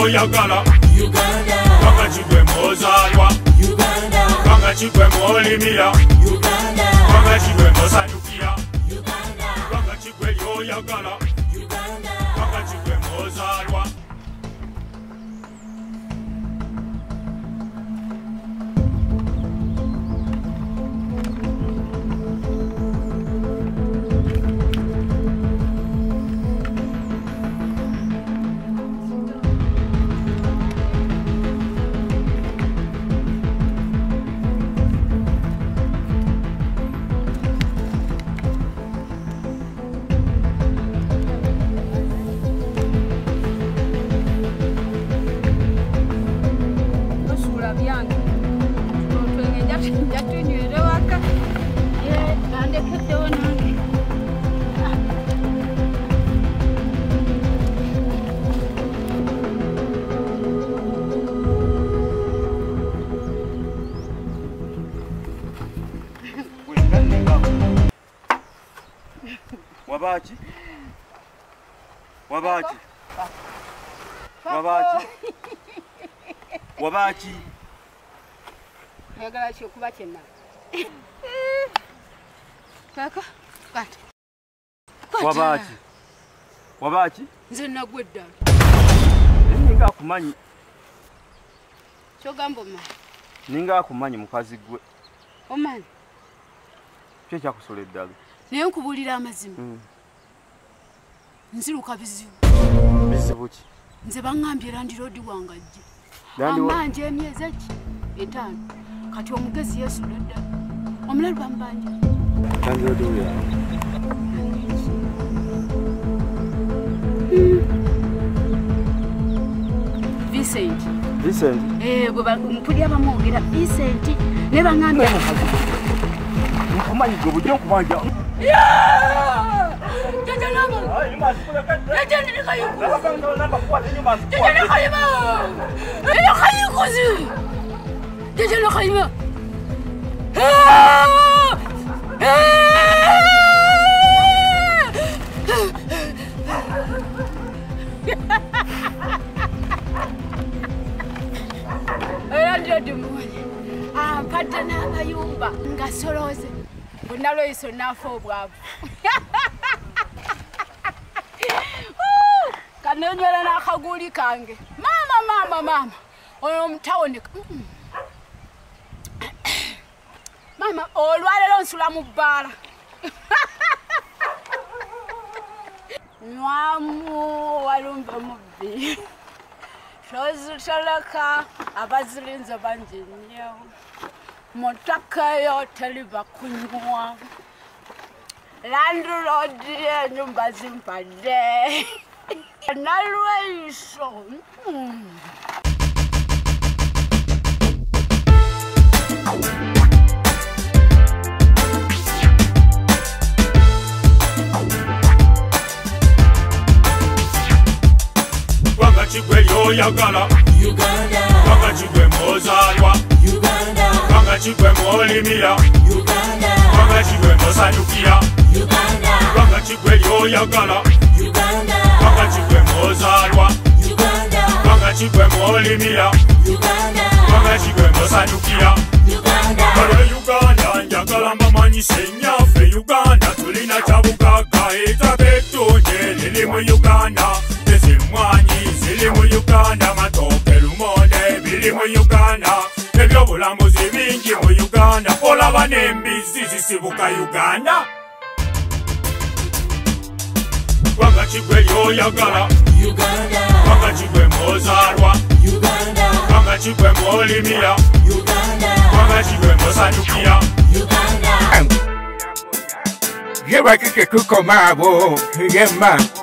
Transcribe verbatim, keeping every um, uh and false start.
lyoyagala Uganda Banga chigwe mozalwa Uganda Banga chigwe molimira Uganda Banga chigwe mosanyukia Uganda Banga chigwe lyoyagala Uganda Banga chigwe mozalwa Wabachi? Wabachi? Wabachi? Wabachi? Yagala kyo kuba kyenna. Kaka, kati. Wabachi? Wabachi? Nze nagwedda. Ninga akumanyi. Kyogamba omanyi? Ninga akumanyi mukazi gwe. Omanyi? Kyo kyakusola eddala. Naye nkubulira amazima. Mm. Nziruka bizibu. Bizibu ki? Nze bangambye Land Road wangajje. Land Road? Ambanje emyezi ki? Etaano. Kati omugezi Yesu ddala. Omulalu bambanje. Land Road uya. Vincent. Vincent? Eh, bwe mpulira bamwogera Vincent. Ne bangambye. Nkumanyi gwe bujjo nkubanja. Yeah! Jaja lama. Ai, nyuma sikuleka. Jaja ndi kayiku. Nabanga namba kwa nyuma. Jaja ndi kayima. Eno kayiku zi. Jaja ndi kayima. Ah! Era ndio dimuye. Ah, patana amayumba ngasoloze. Bunalo iso nafo bwavu. Kanenywera nakaguli kange. Mama mama mama. Ono mtawoni. Mama olwalero nsula mu bbala. Nwamu walumbe mubbi. Shozi shalaka abazilinza banje nnyo. Motaka yo teliba kunywa. Land Road nyumba zimpade. Nalweiso. Mm. Banga chigwe lyoyagala Uganda Banga chigwe mozalwa Uganda Banga chigwe molimira Uganda Banga chigwe mosanyukia Uganda Banga chigwe lyoyagala Uganda Banga chigwe mozalwa Uganda Banga chigwe molimira Uganda Banga chigwe mosanyukia Uganda Kale Uganda njagala mbamanyise nnyafe Uganda tulina kyabugaga ettaka ettunge liri mu Uganda ezimwanyi ziri mu Uganda matooke lumonde biri mu Uganda ebyobulamuzi bingi mu Uganda olaba n'embizzi zisibuka Uganda Banga chigwe lyoyagala Uganda Banga chigwe mozalwa Uganda Banga chigwe molimira Uganda Banga chigwe mosanyukia Uganda Yewa kike kuko mabo yema